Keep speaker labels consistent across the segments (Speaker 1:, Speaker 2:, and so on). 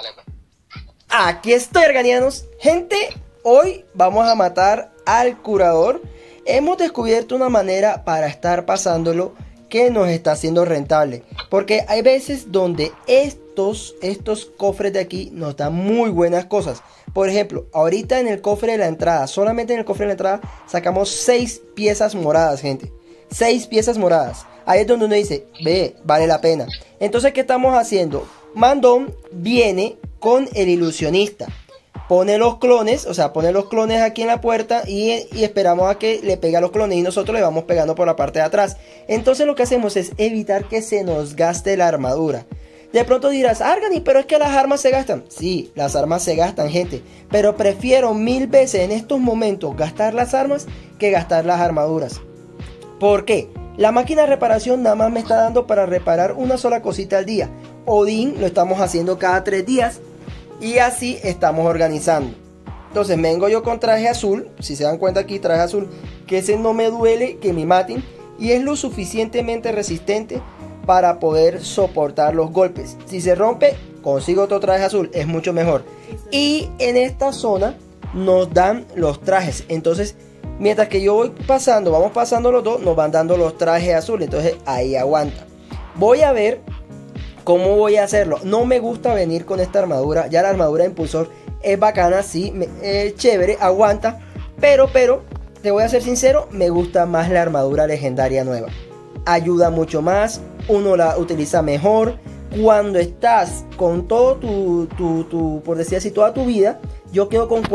Speaker 1: Dale, pues.
Speaker 2: Aquí estoy, Arganianos. Gente, hoy vamos a matar al curador. Hemos descubierto una manera para estar pasándolo que nos está haciendo rentable. Porque hay veces donde estos cofres de aquí nos dan muy buenas cosas. Por ejemplo, ahorita en el cofre de la entrada, solamente en el cofre de la entrada, sacamos 6 piezas moradas, gente. 6 piezas moradas. Ahí es donde uno dice, ve, vale la pena. Entonces, ¿qué estamos haciendo? Mandón viene con el ilusionista. Pone los clones, o sea, pone los clones aquí en la puerta y esperamos a que le pegue a los clones y nosotros le vamos pegando por la parte de atrás. Entonces lo que hacemos es evitar que se nos gaste la armadura. De pronto dirás, Argani, pero es que las armas se gastan. Sí, las armas se gastan, gente. Pero prefiero 1000 veces en estos momentos gastar las armas que gastar las armaduras. ¿Por qué? La máquina de reparación nada más me está dando para reparar una sola cosita al día. Odín lo estamos haciendo cada 3 días. Y así estamos organizando. Entonces vengo yo con traje azul. Si se dan cuenta aquí, traje azul. Que ese no me duele que me maten. Y es lo suficientemente resistente para poder soportar los golpes. Si se rompe, consigo otro traje azul. Es mucho mejor. Y en esta zona nos dan los trajes. Entonces, mientras que yo voy pasando, vamos pasando los dos, nos van dando los trajes azules. Entonces ahí aguanta. Voy a ver cómo voy a hacerlo. No me gusta venir con esta armadura. Ya la armadura de impulsor es bacana, sí, es chévere, aguanta. Pero, te voy a ser sincero, me gusta más la armadura legendaria nueva. Ayuda mucho más, uno la utiliza mejor. Cuando estás con todo por decir así, toda tu vida, yo quedo con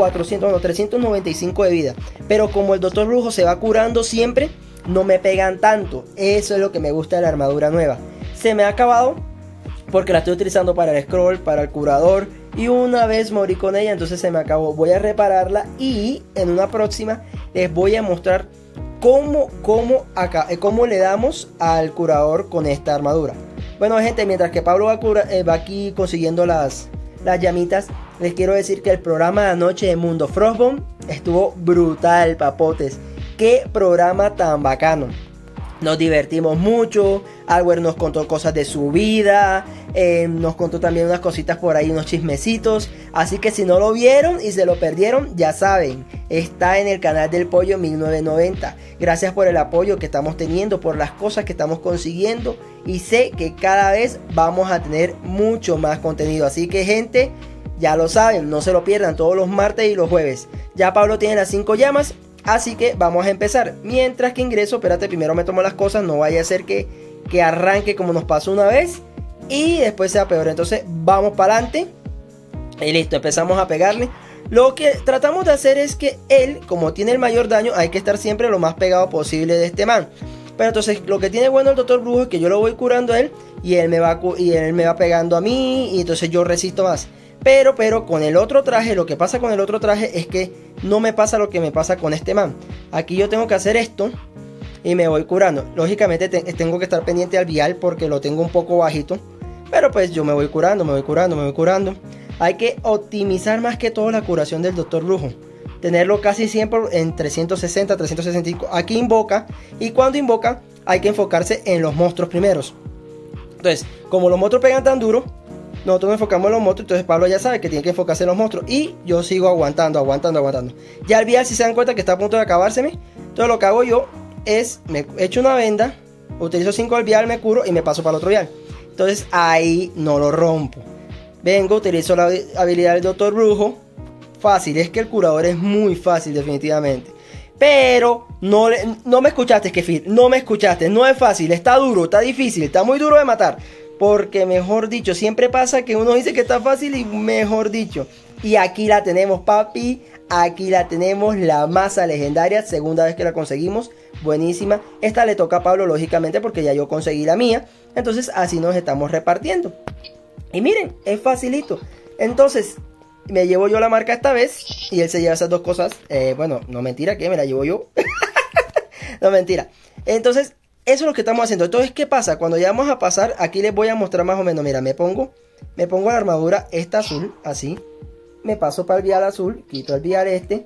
Speaker 2: 395 de vida. Pero como el Doctor Brujo se va curando siempre, no me pegan tanto. Eso es lo que me gusta de la armadura nueva. Se me ha acabado porque la estoy utilizando para el scroll, para el curador. Y una vez morí con ella, entonces se me acabó. Voy a repararla y en una próxima les voy a mostrar cómo le damos al curador con esta armadura. Bueno, gente, mientras que Pablo va aquí consiguiendo las llamitas, les quiero decir que el programa de anoche de Mundo Frostbone estuvo brutal, papotes. Qué programa tan bacano. Nos divertimos mucho. Albert nos contó cosas de su vida. Nos contó también unas cositas por ahí, unos chismecitos. Así que si no lo vieron y se lo perdieron, ya saben, está en el canal del Pollo 1990. Gracias por el apoyo que estamos teniendo, por las cosas que estamos consiguiendo. Y sé que cada vez vamos a tener mucho más contenido. Así que, gente, ya lo saben, no se lo pierdan todos los martes y los jueves. Ya Pablo tiene las 5 llamas. Así que vamos a empezar. Mientras que ingreso, espérate, primero me tomo las cosas. No vaya a ser que arranque como nos pasó una vez y después sea peor. Entonces vamos para adelante. Y listo, empezamos a pegarle. Lo que tratamos de hacer es que él, como tiene el mayor daño, hay que estar siempre lo más pegado posible de este man. Pero entonces lo que tiene bueno el Doctor Brujo es que yo lo voy curando a él y él me va pegando a mí. Y entonces yo resisto más. Pero con el otro traje, lo que pasa con el otro traje es que no me pasa lo que me pasa con este man. Aquí yo tengo que hacer esto y me voy curando. Lógicamente tengo que estar pendiente al vial porque lo tengo un poco bajito. Pero pues yo me voy curando. Hay que optimizar más que todo la curación del Doctor Brujo. Tenerlo casi siempre en 360, 365. Aquí invoca. Y cuando invoca hay que enfocarse en los monstruos primeros. Entonces, como los monstruos pegan tan duro, nosotros nos enfocamos en los monstruos. Entonces Pablo ya sabe que tiene que enfocarse en los monstruos. Y yo sigo aguantando. Ya el vial, si se dan cuenta que está a punto de acabárseme, entonces lo que hago yo es, me echo una venda, utilizo 5 al vial, me curo y me paso para el otro vial. Entonces ahí no lo rompo. Vengo, utilizo la habilidad del Doctor Brujo. Fácil, es que el curador es muy fácil definitivamente. Pero no me escuchaste, Kefir. No me escuchaste, no es fácil, está duro, está difícil, está muy duro de matar. Porque mejor dicho, siempre pasa que uno dice que está fácil y mejor dicho. Y aquí la tenemos, papi. Aquí la tenemos, la masa legendaria. Segunda vez que la conseguimos. Buenísima. Esta le toca a Pablo, lógicamente, porque ya yo conseguí la mía. Entonces así nos estamos repartiendo. Y miren, es facilito. Entonces me llevo yo la marca esta vez. Y él se lleva esas dos cosas. Bueno, no mentira, que me la llevo yo. No mentira. Entonces eso es lo que estamos haciendo. Entonces, ¿qué pasa? Cuando ya vamos a pasar, aquí les voy a mostrar más o menos. Mira, me pongo la armadura esta azul, así. Me paso para el vial azul, quito el vial este.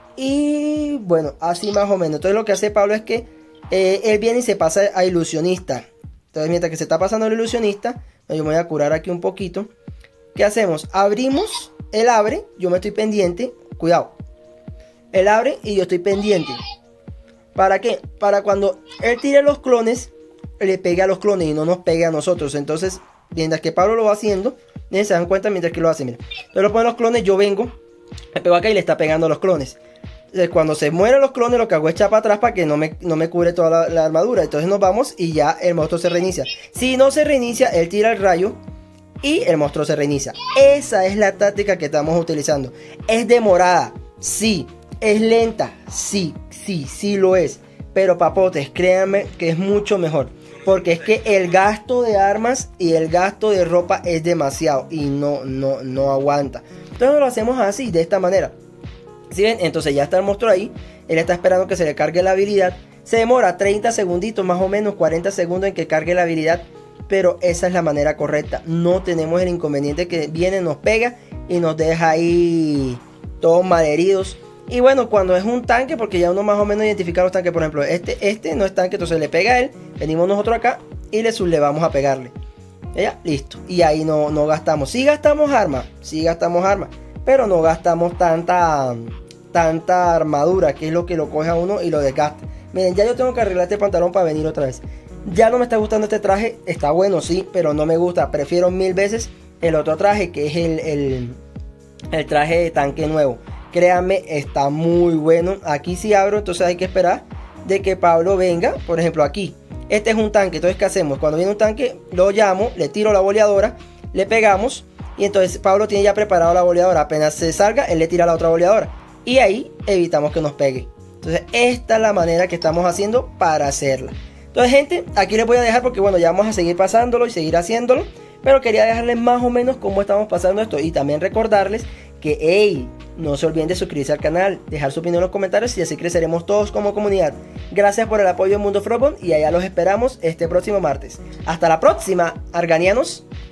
Speaker 2: Y bueno, así más o menos. Entonces lo que hace Pablo es que él viene y se pasa a ilusionista. Entonces mientras que se está pasando el ilusionista, yo me voy a curar aquí un poquito. ¿Qué hacemos? Abrimos, él abre, yo me estoy pendiente, cuidado. Él abre y yo estoy pendiente. ¿Para qué? Para cuando él tire los clones, le pegue a los clones y no nos pegue a nosotros. Entonces, mientras que Pablo lo va haciendo, se dan cuenta mientras que lo hace, mira. Entonces lo ponen los clones, yo vengo, me pego acá y le está pegando a los clones. Entonces, cuando se mueren los clones, lo que hago es echar para atrás para que no me cubre toda la armadura. Entonces nos vamos y ya el monstruo se reinicia. Si no se reinicia, él tira el rayo y el monstruo se reinicia. Esa es la táctica que estamos utilizando. ¿Es demorada? Sí. ¿Es lenta? Sí lo es. Pero papotes, créanme que es mucho mejor. Porque es que el gasto de armas y el gasto de ropa es demasiado. Y no aguanta. Entonces lo hacemos así, de esta manera. ¿Sí ven? Entonces ya está el monstruo ahí. Él está esperando que se le cargue la habilidad. Se demora 30 segunditos, más o menos 40 segundos en que cargue la habilidad. Pero esa es la manera correcta. No tenemos el inconveniente que viene, nos pega y nos deja ahí todos malheridos. Y bueno, cuando es un tanque, porque ya uno más o menos identifica los tanques. Por ejemplo, este no es tanque, entonces le pega a él. Venimos nosotros acá y le vamos a pegarle. Ya, listo. Y ahí no gastamos. Sí gastamos armas, pero no gastamos tanta armadura, que es lo que lo coge a uno y lo desgasta. Miren, ya yo tengo que arreglar este pantalón para venir otra vez. Ya no me está gustando este traje. Está bueno, sí, pero no me gusta. Prefiero 1000 veces el otro traje, que es el traje de tanque nuevo. Créanme, está muy bueno. Aquí sí abro, entonces hay que esperar de que Pablo venga. Por ejemplo, aquí. Este es un tanque, entonces ¿qué hacemos? Cuando viene un tanque, lo llamo, le tiro la boleadora, le pegamos. Y entonces Pablo tiene ya preparado la boleadora. Apenas se salga, él le tira la otra boleadora. Y ahí evitamos que nos pegue. Entonces esta es la manera que estamos haciendo para hacerla. Entonces gente, aquí les voy a dejar porque bueno, ya vamos a seguir pasándolo y seguir haciéndolo. Pero quería dejarles más o menos cómo estamos pasando esto. Y también recordarles que, hey, no se olviden de suscribirse al canal, dejar su opinión en los comentarios y así creceremos todos como comunidad. Gracias por el apoyo en Mundo Frostborn y allá los esperamos este próximo martes. Hasta la próxima, arganianos.